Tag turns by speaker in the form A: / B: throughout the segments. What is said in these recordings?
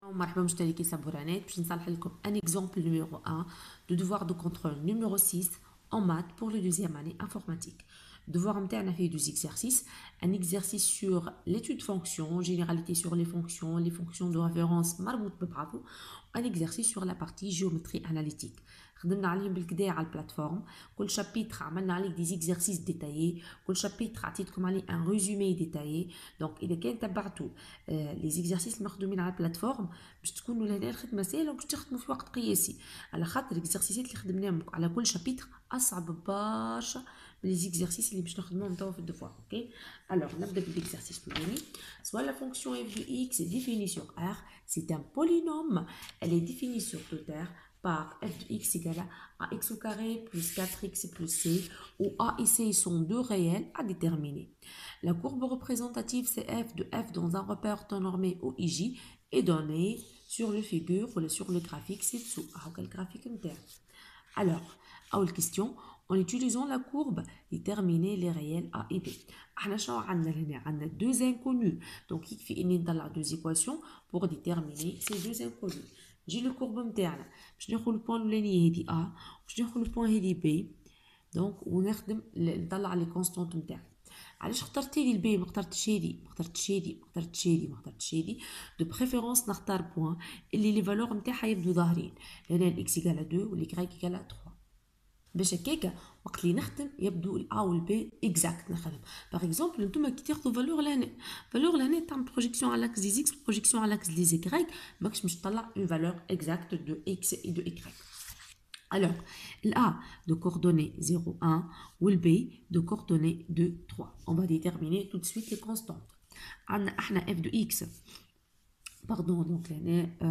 A: مرحبا مشتركي سبورانات باش نصلح لكم un exemple numéro 1 de devoir de contrôle numéro 6 en maths pour le deuxième année informatique. Devoir نتاعنا فيه deux exercices, un exercice sur l'étude fonction, généralité sur les fonctions de référence مربوط ببعضه, un exercice sur la partie géométrie analytique. خدمنا عليهم بالكدا على البلاتفورم. كل شابيتر عملنا عليه دي زيكزارسيس ديتايي، كل شابيتر عطيتكم عليه ان ريزومي ديتايي. دونك اذا كان تبعتوا لي زيكزارسيس المخدومين على البلاتفورم باش تكونوا لهنا الخدمه سهله وباش تخدموا في وقت قياسي، على خاطر الاكزارسيسات اللي خدمناهم على كل شابيتر اصعب برشا من لي زيكزارسيس اللي باش نخدموهم توا في الدفوار. اوكي الوغ نبدا بالاكزارسيس الاولاني. سوا la fonction f de x est définie sur R, c'est un polynôme, elle est définie sur toute R par f de x égale à x au carré plus 4x plus c, où a et c sont deux réels à déterminer. La courbe représentative CF de f dans un repère temps normé OIJ est donnée sur le figure ou sur le graphique ci-dessous. Quel graphique interne? Alors, à la question, en utilisant la courbe, déterminer les réels A et B. On a deux inconnus, donc il faut dans deux équations pour déterminer ces deux inconnus. J'ai le courbe interne, je vais le point de A, je vais le point de B, donc on a les constantes internes. علاش اخترتي لي البي ما اخترتش هذه ما اخترتش هذه ما اخترتش هذه ما اخترتش هذه؟ دو بريفيرونس نختار بوين اللي لي فالور نتاعها يبدو ظاهرين، هنا الاكس ايكال 2 والاكراي ايكال 3 باش هكاكا وقت اللي نخدم يبدو الا والبي اكزاكت نخدم. باغ اكزومبل نتوما كي تاخذوا فالور لهنا تعمل بروجيكسيون على لاكس دي زيكس بروجيكسيون على لاكس دي زيكراي ماكش باش تطلع اون فالور اكزاكت دو اكس اي دو اكراي. Alors, l'A de coordonnées 0, 1 ou le B de coordonnées 2, 3. On va déterminer tout de suite les constantes. On a f de x. Pardon, donc là,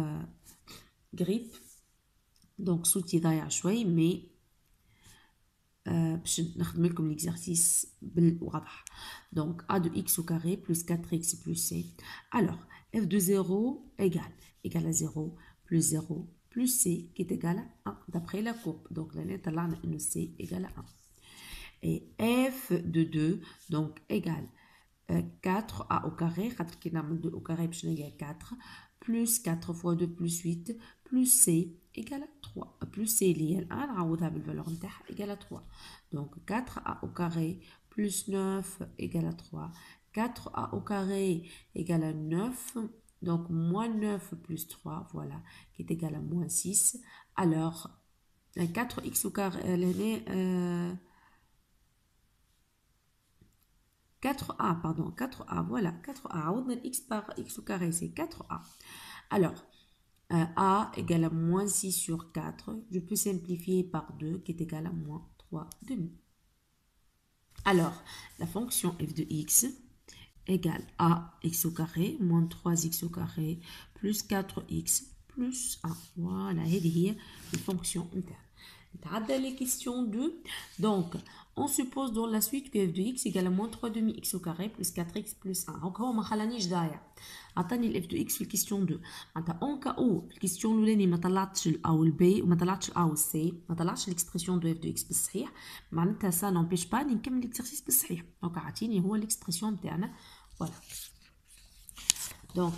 A: grippe. Donc, sous-titré ضايع شوي, mais باش نخدم لكم l'exercice بالواضح. Donc, a de x au carré plus 4x plus c. Alors, f de 0 égale à 0 plus 0 plus c qui est égal à 1 d'après la courbe. Donc là, on a une c égale à 1. Et f de 2 donc égale 4a au carré, 2 au carré 4 plus 4 fois 2 plus 8 plus c égale à 3. Plus c lié à 1 نعوضها بالفالور نتاعها égale à 3. Donc 4a au carré plus 9 égale à 3. 4a au carré égale à 9. Donc, moins 9 plus 3, voilà, qui est égal à moins 6. Alors, 4x au carré, 4a, pardon, 4a, voilà, 4a. On a x par x au carré, c'est 4a. Alors, a égale à moins 6 sur 4. Je peux simplifier par 2, qui est égal à moins 3 demi. Alors, la fonction f de x égale à x au carré moins 3x au carré plus 4x plus 1. Voilà, هذه هي الفونكسيون interne. نتعدى les questions 2. Donc, on suppose dans la suite que f de x égale à moins 3 demi x au carré plus 4x plus 1. Donc, هو ما خلانيش ضايع. عطاني ال f de x في الكيستيون 2. معناتها اون كاو في الكيستيون الاولاني ما طلعتش ال a وال b وما طلعتش ال a وال c، ما طلعتش الاكسبرسيون دو f de x بالصحيح، معناتها سا نومبيش با نكمل الاكسرسيس بالصحيح. دونك عطيني هو الاكسبرسيون نتاعنا. Voilà. Donc,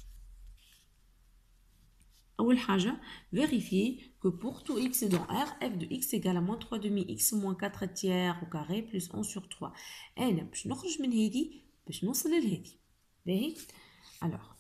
A: أول حاجة, vérifier que pour tout x dans R, f de x égale à moins 3 demi x moins 4 tiers au carré plus 11 sur 3. أنا باش نخرج من هذه باش نوصل لهذه. باهي؟ alors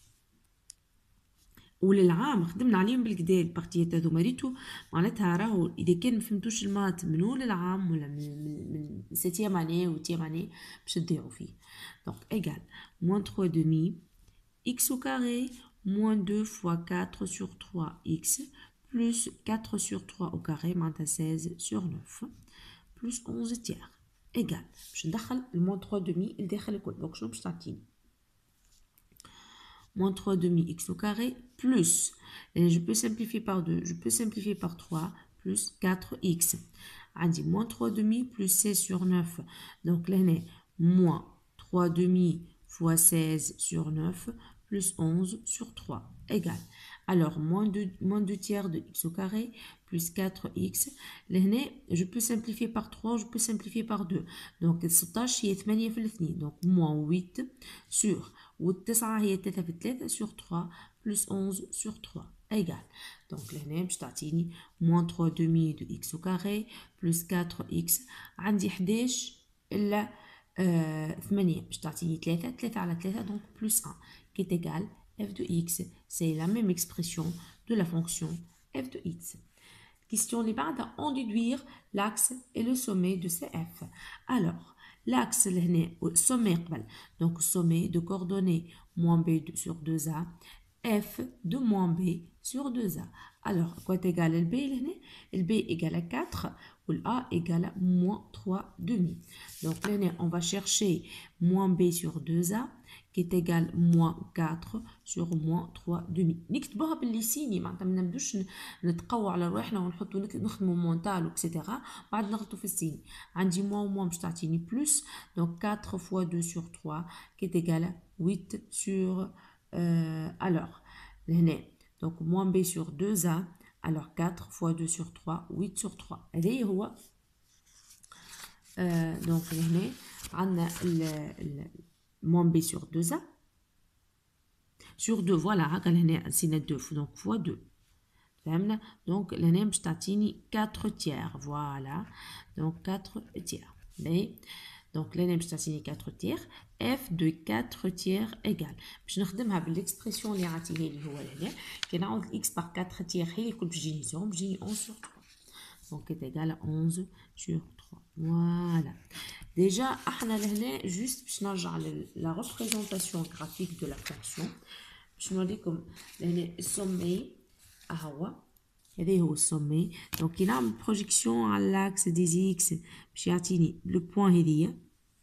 A: وللعام خدمنا عليهم بالكدا البارتيات هذوما ريتو معناتها راهو اذا كان ما فهمتوش المات من اول العام ولا من سيتيام اني و تيام اني باش تضيعوا فيه. دونك ايغال moins 3 demi x au carré moins 2 fois 4 sur 3x plus 4 sur 3 au carré معناتها 16 sur 9 plus 11 tiers ايغال باش ندخل moins 3 demi لداخل الكل. دونك شنو باش تعطيني moins 3 demi x au carré plus, et je peux simplifier par 2, je peux simplifier par 3 plus 4x. On dit moins 3 demi plus 16 sur 9. Donc là, on est moins 3 demi fois 16 sur 9 plus 11 sur 3 égale. Alors, moins 2 tiers de x au carré plus 4x. Là, je peux simplifier par 3, je peux simplifier par 2. Donc, 16 هي 8 في الاثنين. Donc, moins 8 sur. والتسعة هي 3 في 3 sur 3 plus 11 sur 3 égale. Donc, là, باش تعطيني moins 3 demi de x au carré plus 4x. عندي 11 إلا 8 باش تعطيني 3 على 3 donc plus 1 qui est égal f de x. C'est la même expression de la fonction f de x. Question اللي بعدها en déduire l'axe et le sommet de CF. Alors, l'axe هنا sommet قبل. Donc, sommet de coordonnées moins b sur 2a f de moins b sur 2a. Alors, quoi est égal le b هنا? Le b égale à 4 ou le a égale à moins 3 demi. Donc, là, on va chercher moins b sur 2a qui est égal moins 4 sur moins 3 demi. نكتبوها بالليسيني معناتها ما نبدوش نتقوى على روحنا ونحطوا نخدموا مونتال وكسيتيرا بعد نغلطوا في السيني. عندي moins وموان باش تعطيني plus donc 4 fois 2 sur 3 qui est égal à 8 sur alors هنا donc moins b sur 2a alors 4 fois 2 sur 3 8 sur 3 هذا هو donc هنا عندنا moins b sur 2a sur 2 voilà هكا هنا نسينا 2 donc fois 2 فهمنا donc هنا باش تعطيني 4 tiers voilà donc 4 tiers mais donc هنا باش تعطيني 4 tiers f de 4 tiers égale باش نخدمها بالاكسبرسيون اللي عطيه لي هو هنا كي نعوض x par 4 tiers هي الكل بتجيني 11 sur 3 donc est égal à 11 sur 3 voilà. Déjà, احنا لهنا juste باش نرجع la représentation graphique de la fonction باش نوريكم لهنا السومي هو هذا هو السومي دونك كي نعمل بروجيكسيون على الاكس دي زي اكس باش يعطيني لو بوين هذيا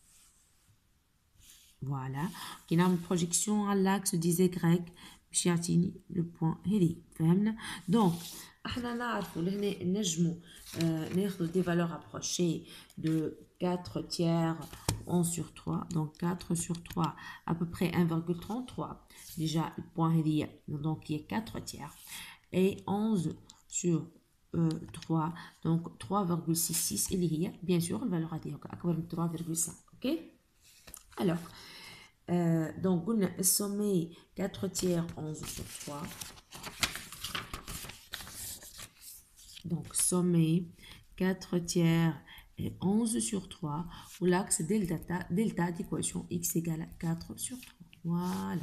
A: فوالا كي نعمل بروجيكسيون على الاكس دي زيكغيك باش يعطيني لو بوين هذي فهمنا دونك احنا نعرفوا لهنا نجموا ناخذ دي فالور ابروشي de 4 tiers 11 sur 3 donc 4 sur 3 à peu près 1,33 déjà le point هذيا donc qui est 4 tiers et 11 sur 3 donc 3,66 اللي هي bien sûr الفالور هذه اكبر من 3,5 ok alors donc قلنا السومي 4 tiers 11 sur 3 donc sommet 4 tiers et 11 sur 3 où l'axe delta d'équation x égale à 4 sur 3 voilà.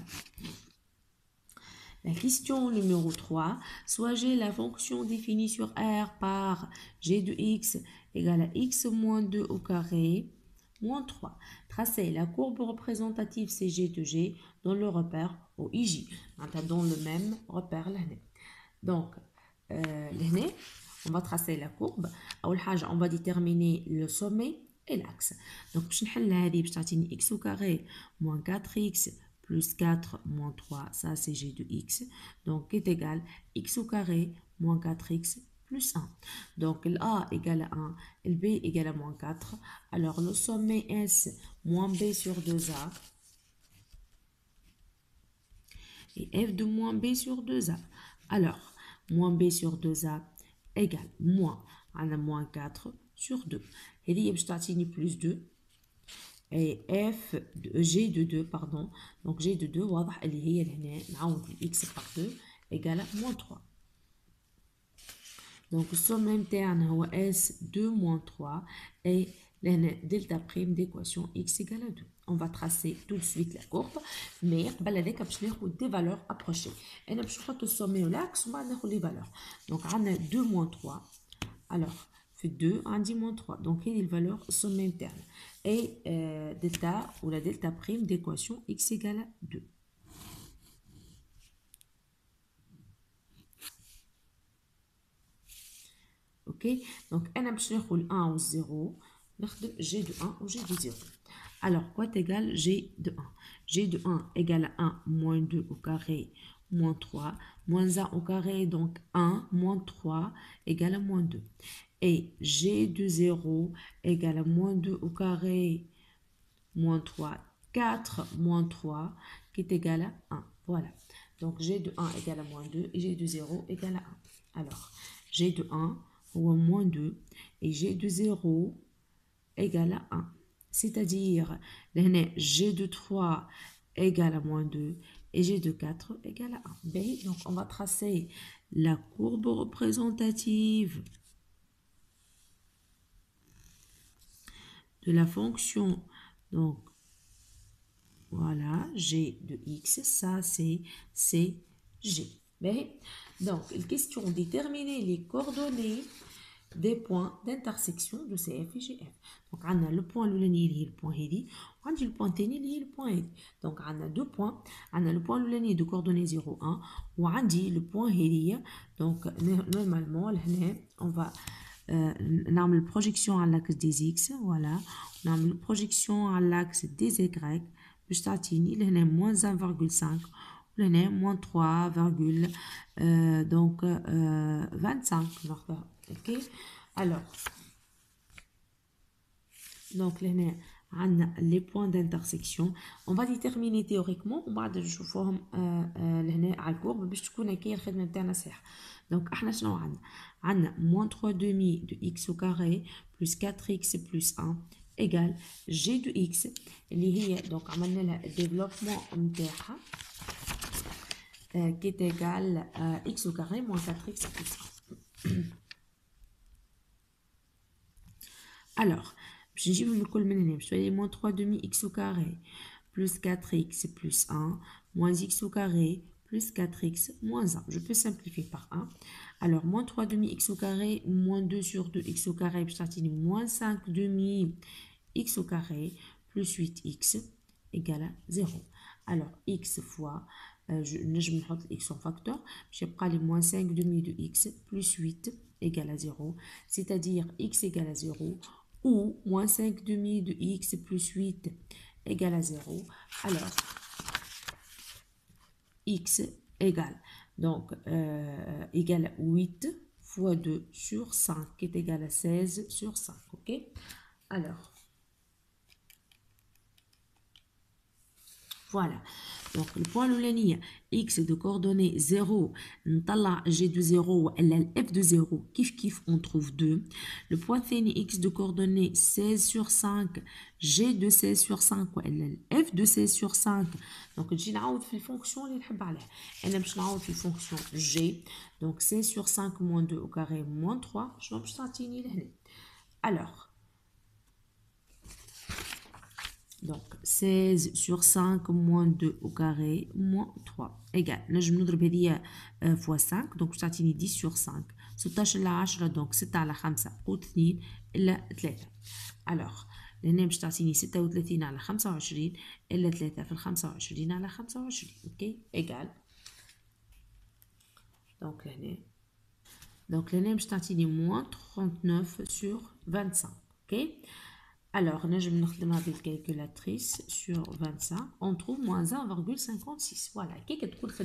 A: La question numéro 3, soit j'ai la fonction définie sur R par g de x égale à x moins 2 au carré moins 3. Tracez la courbe représentative CG de G dans le repère au IJ. Dans le même repère là. Donc, là, on va tracer la courbe. On va déterminer le sommet et l'axe. Donc, je vais x au carré moins 4x plus 4 moins 3, ça c'est g de x, donc est égal x au carré moins 4x plus 1. Donc le a égale à 1, le b égale à moins 4. Alors le sommet S moins b sur 2a et f de moins b sur 2a. Alors, moins b sur 2a égale moins, on a moins 4 sur 2. Et là, je t'attends plus 2. Et f de g de 2 pardon donc g de 2 واضح اللي هي لهنا نعوض x par 2 égale à moins 3 donc le somme interne هو s 2 moins 3 et لهنا delta prime d'équation x égale à 2 on va tracer tout de suite la courbe mais قبل هذاك باش ناخذ des valeurs approchées انا باش نحط السومي والاكس وبعد ناخذ les valeurs donc عندنا 2 moins 3 alors fait 2 عندي moins 3 donc هذه الفالور somme interne et delta ou la delta prime d'équation x égale à 2 ok donc انا باش ناخذ 1 و 0 نخدم g de 1 ou g de 0 alors quoi égale g de 1 g de 1 égale à 1 moins 2 au carré moins 3 moins 1 au carré donc 1 moins 3 égale à moins 2 et g de 0 égale à moins 2 au carré moins 3, 4 moins 3 qui est égal à 1. Voilà. Donc, g de 1 égale à moins 2 et g de 0 égale à 1. Alors, g de 1 ou moins 2 et g de 0 égale à 1. C'est-à-dire, g de 3 égale à moins 2 et g de 4 égale à 1. Bien, donc, on va tracer la courbe représentative de la fonction. Donc, voilà, g de x, ça c'est g. Bien, donc, la question déterminer les coordonnées des points d'intersection de CF et GF. Donc, on a le point l'oulani qui est le point hédi, on a le point teni qui est le point hédi. Donc, on a deux points. On a le point l'oulani de coordonnées 0, 1, ou on a le point hédi. Donc, normalement, on va نعمل projection à l'axe des x, voilà. نعمل projection à l'axe des y. باش تعطيني لهنا moins 1,5 ولهنا moins 3, donc 25. Ok. Alors, donc là, on a les points d'intersection. On va déterminer théoriquement وبعد نشوفوهم لهنا على الكورب باش تكون هكايا الخدمه نتاعنا صح. Donc احنا شنو عندنا؟ عندنا moins 3 demi de x au carré plus 4x plus 1 égale g de x اللي هي donc عملنا لها développement نتاعها qui est égal à x au carré moins 4x plus 1. Alors, je vais vous dire que je moins 3 demi x au carré plus 4x plus 1 moins x au carré plus 4x moins 1. Je peux simplifier par 1. Alors, moins 3 demi x au carré moins 2 sur 2 x au carré, moins 5 demi x au carré plus 8x égale à 0. Alors, x fois, je vais mettre x en facteur, je vais prendre moins 5 demi de x plus 8 égale à 0, c'est-à-dire x égale à 0, ou moins 5 demi de x plus 8 égale à 0, alors x égale, donc égale à 8 fois 2 sur 5, qui est égal à 16 sur 5, ok? Alors, voilà. Donc, le point l'oulani, x de coordonnées 0, نطلع g de 0 ولا f de 0 كيف on trouve 2. Le point ثاني x de coordonnées 16 sur 5, g de 16 sur 5 ولا f de 16 sur 5. Donc, نجي نعوض في الفونكسيون اللي نحب عليها. أنا باش نعوض في الفونكسيون g. Donc, 16 sur 5 moins 2 au carré moins 3. شنو باش تعطيني لهنا؟ Alors, donc 16 sur 5 moins 2 au carré moins 3 égale. Là, je me نضرب هذه fois 5 donc je تعطيني 10 sur 5 16 على 10 donc 6 على 5 و2 إلا 3. Alors لهنا باش تعطيني 36 على 25 إلا 3 في 25 على 25 اوكي égale. donc لهنا باش تعطيني moins 39 sur 25 ok. Alors, je vais mettre la calculatrice sur 25. On trouve moins 1,56. Voilà. Qu'est-ce que tu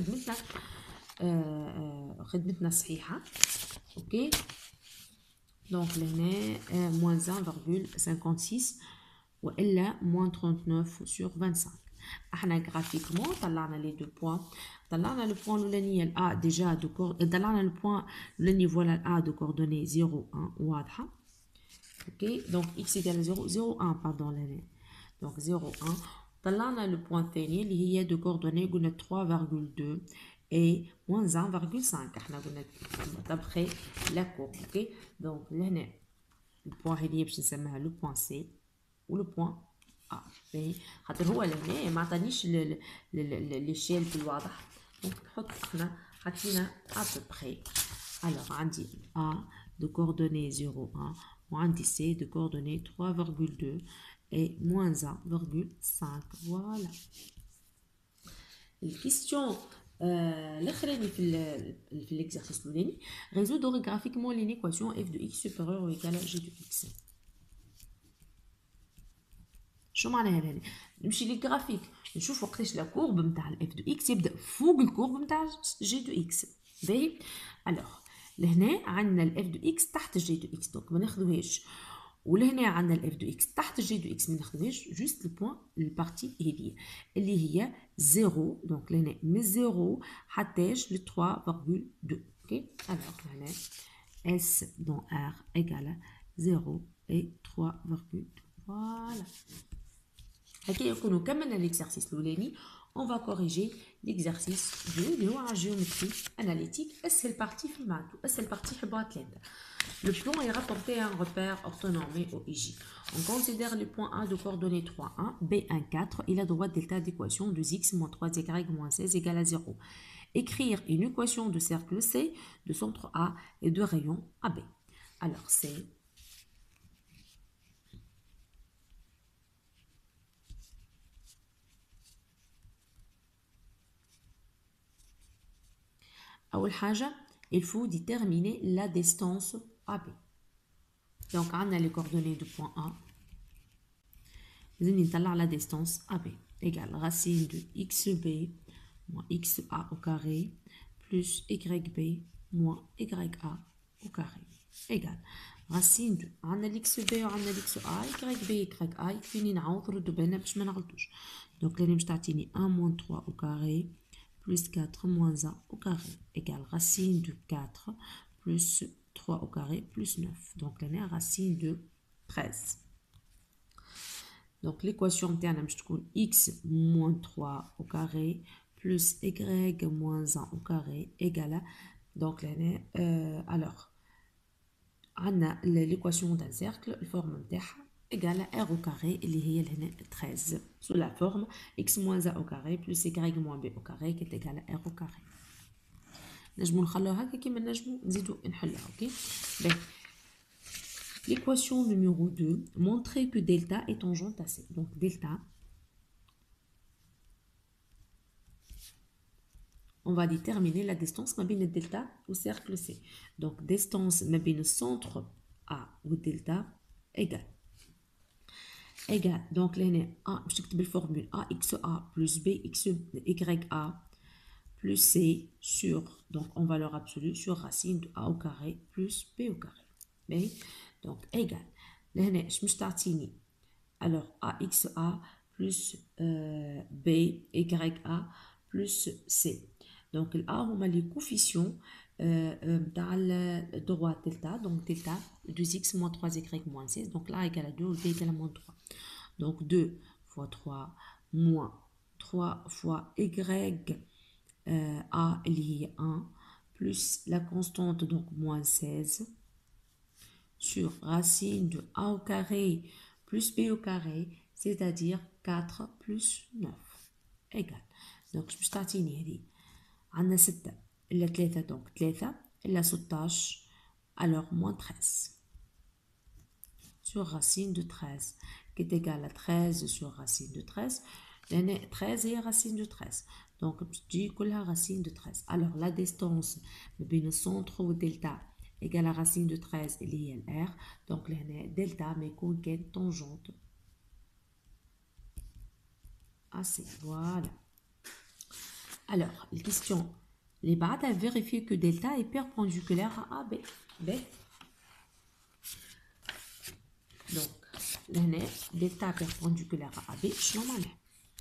A: خدمتنا صحيحة. Ok. Donc, là, moins 1,56 ou là, moins 39 sur 25. احنا graphiquement طلعنا les deux points. طلعنا le point l'oulani A déjà de طلعنا le point l'oulani voilà A de coordonnées 0, 1 واضحة. Ok, donc x égale à 0, 0, 1, pardon, l'année. Donc 0, 1. طلعنا le point ثاني اللي هي de coordonnées قلنا 3,2 et moins 1,5. احنا قلنا d'après la courbe. Ok, donc لهنا le point هذه باش نسميها le point C و le point A. خاطر هو لهنا ما عطانيش l'échelle بالواضح. donc نحط احنا حطينا à peu près. alors عندي A de coordonnées 0, 1. Moins C de coordonnées 3,2 et moins 1,5. Voilà. La question l'exercice l'oulani, résoudre graphiquement l'équation f de x supérieur ou égal à g de x. شو معناها هذا؟ نمشي للجرافيك نشوف وقتاش لا كورب نتاع اف دو اكس يبدا فوق الكورب نتاع جي دو اكس. باهي. الوغ لهنا عندنا الاف دو اكس تحت جي دو اكس دونك ما ناخذوهاش ولهنا عندنا الاف دو اكس تحت الجي دو اكس ما نخدمهاش جوست البوان البارتي هذه اللي هي 0 دونك لهنا من 0 حتىش ل 3.2 اوكي الوغ هنا اس دون ار ايكال 0 et 3.2 فوالا هكا يكونوا كملنا ليكزارسيس الاولاني. On va corriger l'exercice 2 اللي هو على الجيومتري اناليتيك اسهل بارتي في المعدو اسهل بارتي حبوها 3. Le plan est rapporté à un repère orthonormé au IJ. On considère le point A de coordonnées 3, 1, B1, 4 et la droite delta d'équation de x moins 3y moins 16 égale à 0. Écrire une équation de cercle C, de centre A et de rayon AB. Alors c'est أول حاجة il faut déterminer la distance AB. Donc on a les coordonnées du point A. لازم la distance AB égale racine de xb moins xa au carré plus yb moins ya au carré égale racine de on a l'xb و on a l'xa yb ya يكفيني نعوض ردوا بالنا باش ما نغلطوش. Donc là باش تعطيني 1 moins 3 au carré plus 4 moins 1 au carré égale racine de 4 plus 3 au carré plus 9. Donc là racine de 13. Donc l'équation interne je trouve x moins 3 au carré plus y moins 1 au carré égale à donc là alors on a l'équation d'un cercle la forme égale à r au carré اللي هي هنا 13 sous la forme x moins 1 au carré plus y moins b au carré qui est égal à r au carré. نجمو نخلوها هكا كيما نجمو نزيدو نحلها. اوكي l'équation numéro 2 montrer que delta est tangente à C. Donc delta, on va déterminer la distance ma bine delta au cercle C. Donc distance ma bine centre A ou delta égale donc là A je t'écris la formule AXA plus BYA plus C sur donc en valeur absolue sur racine de A au carré plus B au carré. Mais donc égal لهنا مش تعطيني alors AXA plus BYA plus C. Donc A هما les coefficients تاع droite delta donc delta 2x moins 3y moins 16 donc là égale à 2 ou b égale à moins 3. Donc 2 fois 3 moins 3 fois y A اللي هي 1 plus la constante donc moins 16 sur racine de A au carré plus B au carré, c'est-à-dire 4 plus 9 égale. Donc je vais تعطيني هذه عندنا 6 إلا 3 donc 3 إلا 16 alors moins 13 sur racine de 13 qui est égal à 13 sur racine de 13. لأن 13 هي racine de 13 donc je dis كلها racine de 13. Alors la distance بين الcentre و delta égale à racine de 13 اللي هي ال R. Donc لهنا delta ما يكون كان tangente à C. Voilà. Alors la question اللي بعدها vérifier que delta est perpendiculaire à AB. B. Donc لهنا delta perpendiculaire à AB شنو معناها؟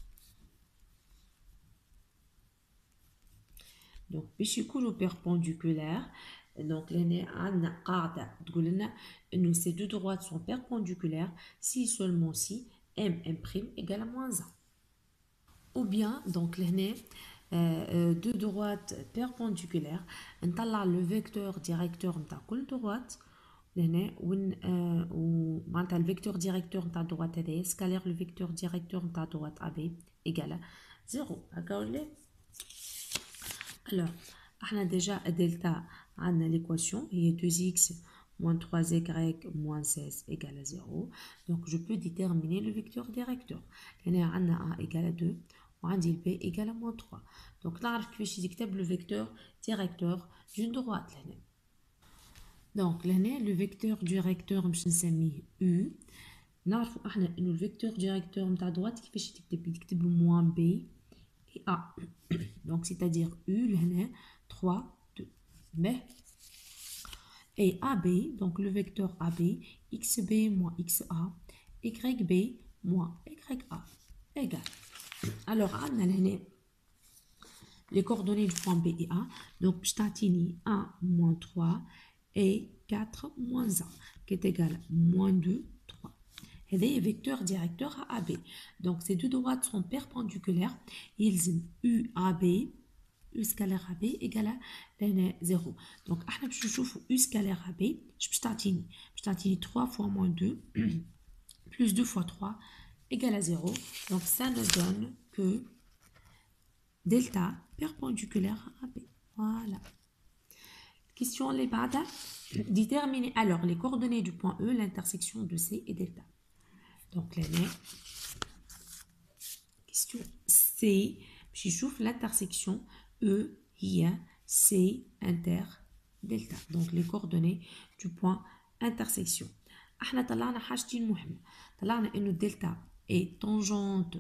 A: Donc باش يكونوا perpendiculaires donc لهنا عندنا قاعدة تقول لنا إنه ces deux droites sont perpendiculaires si seulement si m' égale à moins 1. Ou bien donc لهنا deux droites perpendiculaires نطلع le vecteur directeur نتاع كل droite لهنا ومعناتها le vecteur directeur نتاع droite هذايا scalaire le vecteur directeur نتاع droite AB égale à 0. هكا ولا؟ Alors احنا déjà delta عندنا l'équation هي 2x moins 3y moins 16 égale à 0. Donc je peux déterminer le vecteur directeur. هنا عندنا a égale à 2 وعندي b égale à moins 3. Donc نعرف كيفاش يكتب le vecteur directeur d'une droite لهنا. Donc لهنا le vecteur directeur باش نسميه u. نعرفوا احنا انه le vecteur directeur نتاع droite كيفاش يتكتب moins b et a. Donc c'est-à-dire u لهنا 3 2. Mais Et AB, donc le vecteur AB, XB moins XA, YB moins YA égale. Alors, on a les coordonnées du point B et A. Donc, je t'atteins 1 moins 3 et 4 moins 1, qui est égal à moins 2, 3. Et des vecteurs directeurs à AB. Donc, ces deux droites sont perpendiculaires. Ils ont UAB, U scalaire AB égale à 0. Donc, je vais chercher U scalaire AB. Je t'atteins 3 fois moins 2, plus 2 fois 3, égale à 0. Donc, ça ne donne que delta perpendiculaire à AB. Voilà. Question les bada. Déterminer alors les coordonnées du point E, l'intersection de C et delta. Donc, là, question C. Je chauffe l'intersection E, I, C, inter, delta. Donc, les coordonnées du point intersection. احنا طلعنا حاجتين مهمة. طلعنا انه الدلتا est tangente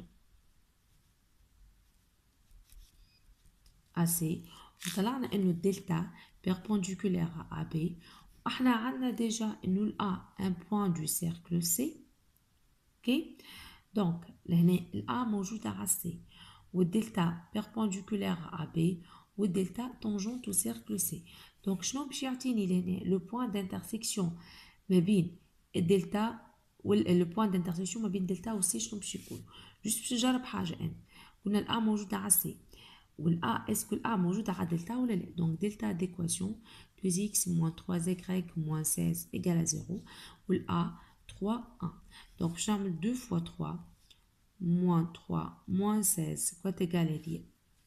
A: à C. وطلعنا انه الدلتا perpendiculaire à AB. احنا عندنا déjà انه ال A un point du cercle C. ok. donc لهنا ال A موجودة على C والدلتا perpendiculaire à AB والدلتا tangente au cercle C. donc شنو باش يعطيني لهنا le point d'intersection ما بين الدلتا le point d'intersection ما بين دلتا و C شنو باش يكون. جوست باش نجرب حاجة أنا. قلنا ال A موجودة على C والA est-ce que A موجودة على دلتا ولا لا. donc delta d'équation 2x moins 3y moins 16 égale à 0 والA 3 1. donc je vais 2 fois 3 moins 3 moins 16 quoi égale à dire.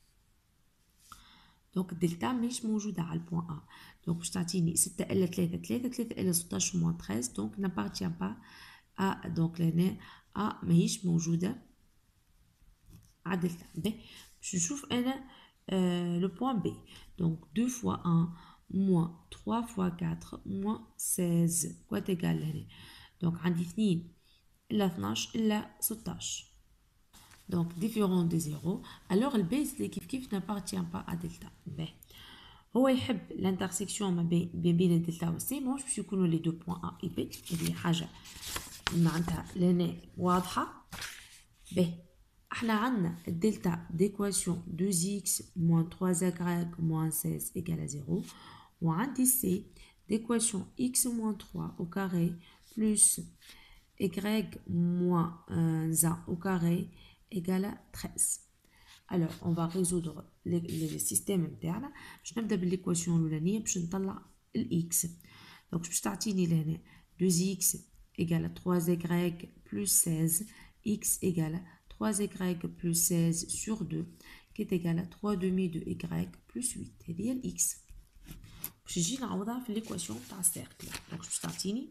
A: donc delta مش موجودة على البوان A. donc je تعطيني 6 إلا 3 3 3 إلا 16 moins 13 donc n'appartient pas à donc لهنا A ماهيش موجودة على دلتا. je نشوف أنا le point B. donc 2 fois 1 moins 3 fois 4 moins 16 quoi égal هنا. donc عندي 2 إلا 12 إلا 16. donc différent de 0. alors le base اللي كيف n'appartient pas à delta. هو يحب l'intersection ما بين الدلتا و C. ماهوش باش يكونوا les deux points A et B. هذه حاجة معناتها لهنا واضحة. احنا عندنا الدلتا d'équation 2x moins 3y moins 16 égale à 0 وعندي C d'équation x moins 3 au carré plus y moins 1 au carré égale à 13. alors on va résoudre le système interne. باش نبدا بالايكواسيون الاولانيه باش نطلع الاكس. donc باش تعطيني لهنا 2x égale à 3y plus 16 x égale à 3y plus 16 sur 2 qui est égal à 3 demi de y plus 8. هذه هي الإكس. باش نجي نعوضها في الإيكواسيون تاع السيركل. دونك باش تعطيني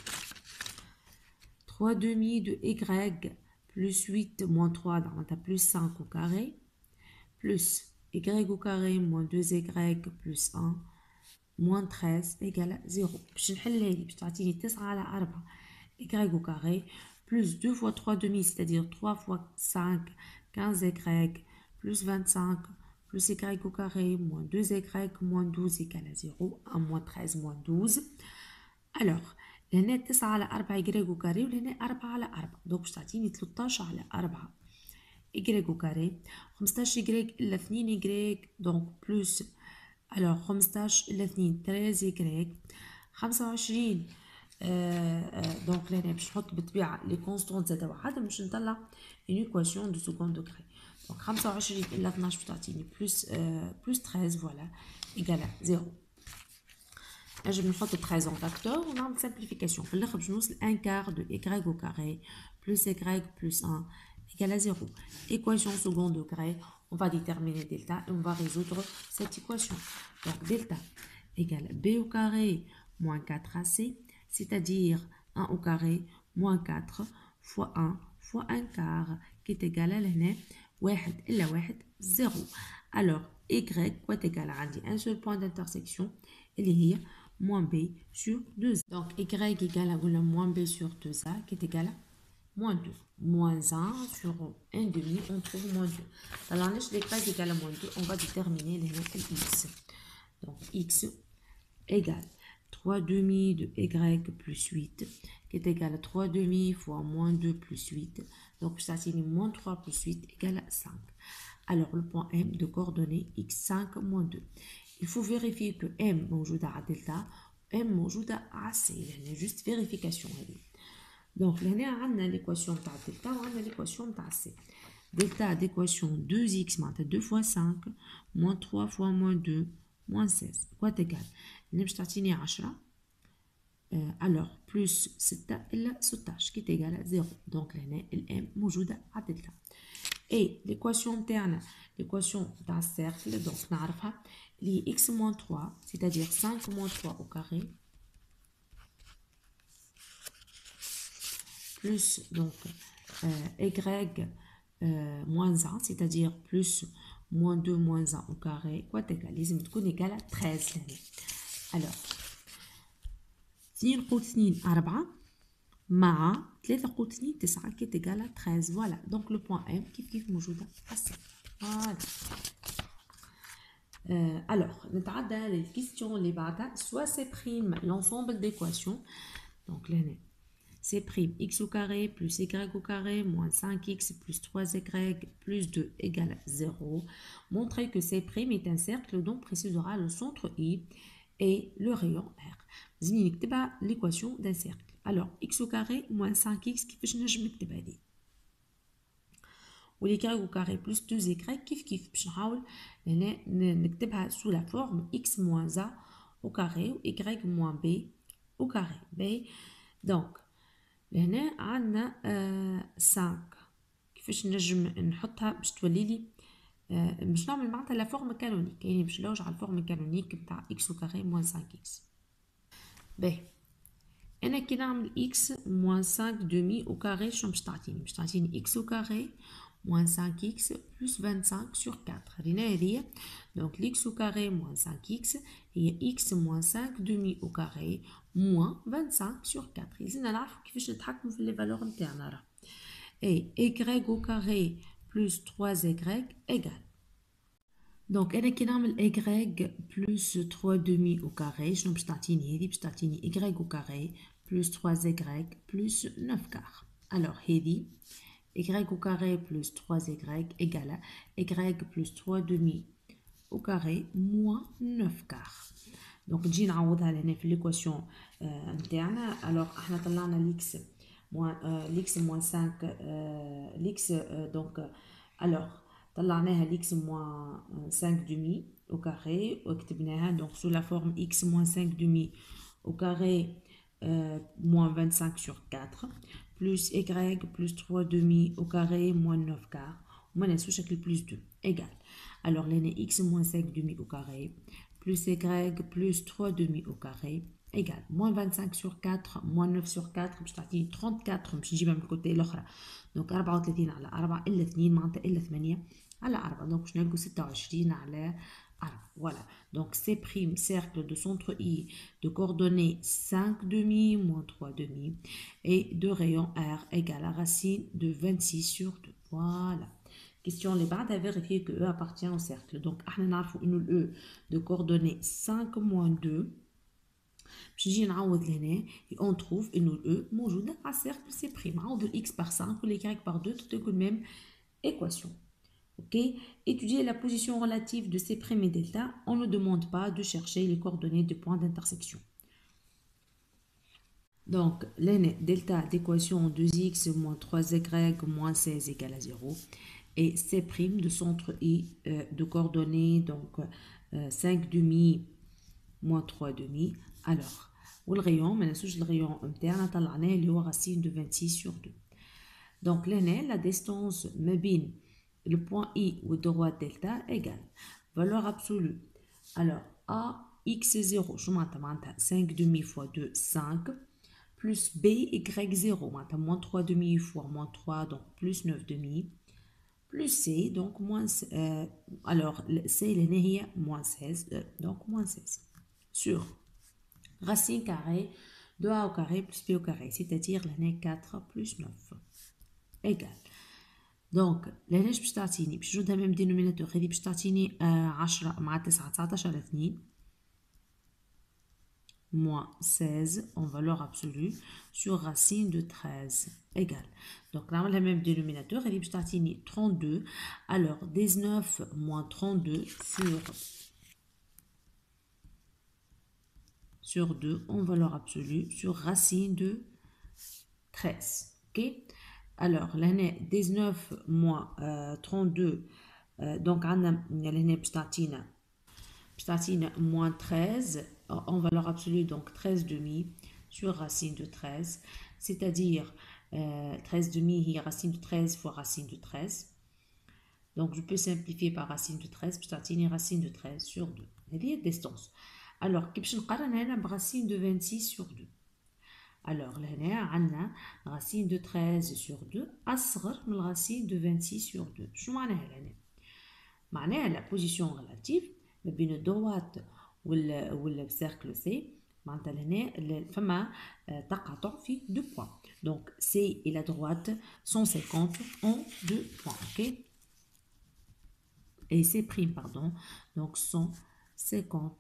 A: 3 demi de y plus 8 moins 3 معناتها plus 5 au carré plus y au carré moins 2y plus 1 moins 13 égale à 0. باش نحل هذه باش تعطيني 9 على 4 y au carré plus 2 fois 3 demi, c'est-à-dire 3 fois 5, 15y, plus 25, plus y au carré, moins 2y, moins 12 égale à 0, 1 moins 13, moins 12. alors, لهنا 9 على 4 y au carré ولهنا 4 على 4. donc باش تعطيني 13 على 4 y au carré, 15 y إلا 2 y, donc plus, alors 15 إلا 2 13 y, 25 دونك لهنا باش نحط بالطبيعه لي كونستونت زاده واحد باش نطلع اون ايكواسيون دو سكوند دوغري. دونك 25 الا 12 باش تعطيني بلس 13 فوالا ايكال 0. نجم نحط 13 en facteur ونعمل simplification. في الاخر باش نوصل 1 quart de y au carré plus y plus 1 égale à 0. équation second degré. on va déterminer delta et on va résoudre cette équation. donc delta égale b au carré moins 4ac, c'est-à-dire 1 au carré moins 4 fois 1 fois 1 quart qui est égal à l'année 1 إلا 1 0. alors y quoi est égal à un seul point d'intersection اللي هي moins b sur 2. donc y égale à moins b sur 2a qui est égal à moins 2. moins 1 sur 1 demi, on trouve moins 2. alors y égale à moins 2, on va déterminer les x. donc x égale 3 demi de y plus 8 qui est égal à 3 demi fois moins 2 plus 8. Donc, ça c'est moins 3 plus 8 égale à 5. Alors, le point M de coordonnées x5 moins 2. Il faut vérifier que M موجود à delta, M موجود à C. يعني juste vérification. Donc, là, on a l'équation de delta, on a l'équation de C. Delta d'équation 2x, 2 fois 5, moins 3 fois moins 2, moins 16. Quoi égal? Nous avons 10. Alors, plus 6 إلا 16 qui est égal à 0. Donc, là, M موجودة à delta. Et l'équation interne, l'équation d'un cercle, donc, nous avons x moins 3, c'est-à-dire 5 moins 3 au carré, plus donc y moins 1, c'est-à-dire plus moins 2 moins 1 au carré, quoi égal, لازم تكون égal à 13 لهنا. alors 2 قوت 2 4 مع 3 قوت 2 9 qui est égal à 13. Voilà, donc le point M كيف موجودة à 7. Voilà. Alors, نتعدى للكيستيون اللي بعدها. soit c'est prime l'ensemble d'équations, donc là c'est prime x au carré plus y au carré moins 5x plus 3y plus 2 égale à 0. Montrer que c'est prime est un cercle dont précisera le centre I et le rayon R. Vous allez l'équation d'un cercle. Alors, x au carré moins 5x, كيفاش نجم نكتبها هذه؟ و y au carré plus 2y كيف باش نحاول هنا نكتبها sous la forme x moins a au carré و y moins b au carré. B. Donc, هنا عندنا 5. كيفاش نجم نحطها باش تولي لي باش نعمل معناتها لا فورم كانونيك، يعني باش نلوج على الفورم كانونيك نتاع x au carré moins 5x. باهي انا كي نعمل x moins 5 demi au carré شنو باش تعطيني؟ باش تعطيني x au carré moins 5x plus 25 sur 4. رينا هذيا donc x au carré moins 5x هي x moins 5 demi au carré moins 25 sur 4. لازمنا نعرفوا كيفاش نتحكموا في لي فالور نتاعنا راه. et y au carré plus 3y égale. donc انا كي نعمل y plus 3 demi au carré شنو باش تعطيني هذه؟ باش تعطيني y au carré plus 3y plus 9 quart. alors هذه y au carré plus 3y égale à y plus 3 demi au carré moins 9 quart. donc نجي نعوضها لهنا في l'équation نتاعنا. alors احنا طلعنا x moins 5 x donc alors طلعناها x moins 5 demi au carré وكتبناها donc sous la forme x moins 5 demi au carré moins 25 sur 4 plus y plus 3 demi au carré moins 9 quart وما ننسوش شكل plus 2 égale. alors là x moins 5 demi au carré plus y plus 3 demi au carré égale moins 25 sur 4 moins 9 sur 4 باش تعطيني 34 باش نجيبها من الكوتي الاخرى. donc 34 على 4 الا 2 معناتها الا 8 على 4 donc باش نلقوا 26 على 4. voilà, donc C' cercle de centre I de coordonnées 5 demi moins 3 demi et de rayon R égale à racine de 26 sur 2. voilà. question les بعد à vérifier que E appartient au cercle. donc احنا نعرفوا انه E de coordonnées 5 moins 2 باش نجي نعوض لهنا et on trouve انه E موجوده على cercle C'. نعوض x par 5 ou y par 2 تكون même équation. Ok, étudier la position relative de C' et delta, on ne demande pas de chercher les coordonnées des points d'intersection. donc l'année delta d'équation 2x moins 3y moins 16 égale à 0 et C' de centre I de coordonnées donc 5 demi moins 3 demi. alors le rayon ما ننسوش le rayon interne طلعناه اللي هو racine de 26 sur 2. donc l'année la distance ما بين le point I ou droite delta égale valeur absolue. alors A x0 je m'entends 5 demi fois 2 5 plus B y0 moins 3 demi fois moins 3 donc plus 9 demi plus C donc moins alors C هي moins 16 donc moins 16 sur racine carrée de A au carré plus B au carré c'est-à-dire l'année 4 plus 9 égale. donc لهناش باش تعطيني باش نجودها ميم دينوميناتور هذه باش تعطيني 10 مع 9 19 على 2 moins 16 en valeur absolue sur racine de 13 égale. Donc là, on a le même dénominateur, et je t'ai 32. Alors, 19 moins 32 sur 2 en valeur absolue sur racine de 13. Ok? Alors, l'année 19 moins 32, donc on a l'année moins 13 en valeur absolue, donc 13 demi sur racine de 13, c'est-à-dire 13 demi, il y a racine de 13 fois racine de 13. Donc, je peux simplifier par racine de 13, puis racine de 13 sur 2. هذه الديستانس. Alors, كيفاش نقارن هنا برacine de 26 sur 2. Alors, هنا عندنا racine de 13 sur 2 أصغر من racine de 26 sur 2. شو معناها هنا؟ معناها la position relative ما بين الدروات والcercle C معناتها لهنا فما تقاطع في 2 points. Donc, C et la droite 150 en 2 points. Ok? Et C prime, pardon. Donc, 150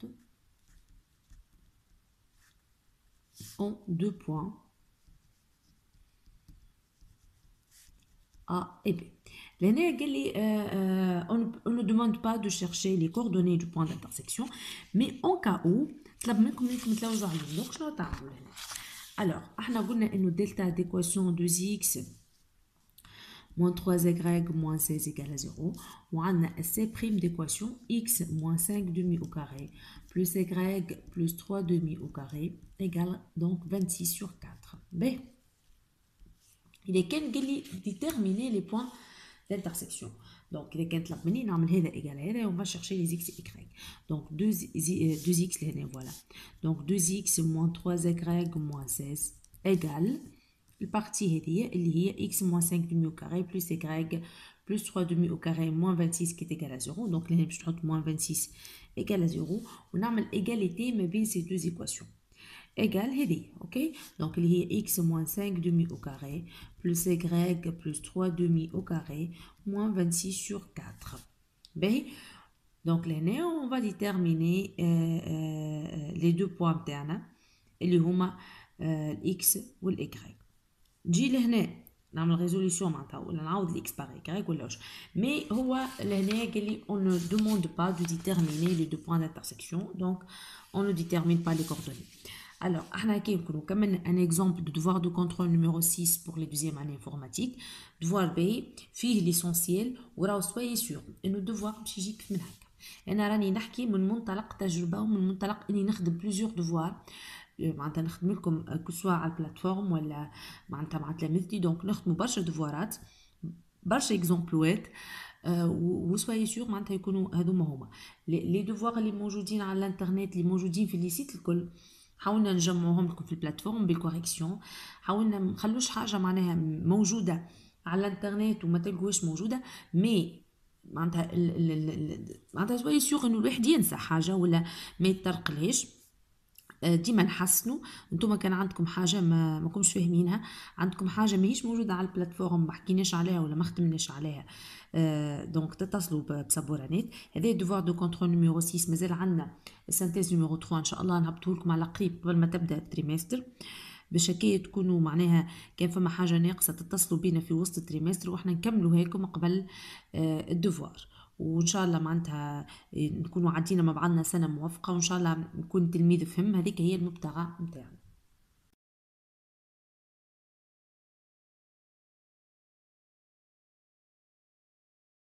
A: en 2 points A et B. On ne demande pas de chercher les coordonnées du point d'intersection, mais en cas où, donc, alors, on a dit que delta d'équation 2x moins 3y moins 16 égale à 0. On a C' d'équation x moins 5 demi au carré plus y plus 3 demi au carré égale donc 26 sur 4. B. Il est qu'un déterminer les points d'intersection. Donc, il est qu'un égal à et on va chercher les x et y. Donc, 2x, voilà. Donc, 2x moins 3y moins 16 égale la partie il y a x moins 5 demi au carré plus y plus 3 demi au carré moins 26 qui est égal à 0. Donc, là, je trouve moins 26 égale à 0. On a l'égalité mais bien ces deux équations. Égale هذه, ok? Donc, il y a x moins 5 demi au carré plus y plus 3 demi au carré moins 26 sur 4. Bien, donc là, on va déterminer les deux points internes اللي هما x و y. نجي لهنا نعمل ريزوليسيون معناتها ولا نعوض الاكس باغ y ولا واش مي هو لهنا قال لي on ne demande pas de déterminer les deux points d'intersection, donc on ne détermine pas les coordonnées. Alors, on a un exemple de devoir de contrôle numéro 6 pour les deuxième année informatique. Devoir B, فيه l'essentiel, وراو soyez sûr إنه devoir باش يجيك من هكا. أنا راني نحكي من منطلق تجربة ومن منطلق إني نخدم plusieurs devoirs. معناتها نخدم لكم كسوا على البلاتفورم ولا معناتها مع تلاميذتي، دونك نخدموا برشا دفوارات برشا اكزومبلوات وسواي سور معناتها يكونوا هذوما هما لي دوفوار اللي موجودين على الانترنت اللي موجودين في لي سيت الكل. حاولنا نجمعهم لكم في البلاتفورم بالكوريكسيون، حاولنا ما نخلوش حاجه معناها موجوده على الانترنت وما تلقوش موجوده، مي معناتها سواي سور انه الواحد ينسى حاجه ولا ما يتطرقلهاش. ديما نحسنوا. انتم كان عندكم حاجه ما كنتوش فاهمينها، عندكم حاجه ماهيش موجوده على البلاتفورم ما حكيناش عليها ولا ما خدمناش عليها، دونك تتصلوا بسبورانات. هذا دوفوار دو كونترول نيميرو 6 مازال عندنا السانتيز نيميرو 3 ان شاء الله نهبطوه لكم على قريب قبل ما تبدا التريمستر، باش هكايا تكونوا معناها كان فما حاجه ناقصه تتصلوا بينا في وسط التريمستر واحنا نكملوا لكم قبل الدوفوار. وان شاء الله معناتها نكونوا عدينا مع بعضنا سنه موفقه، وان شاء الله نكون تلميذ فهم. هذيك هي المبتغى نتاعنا.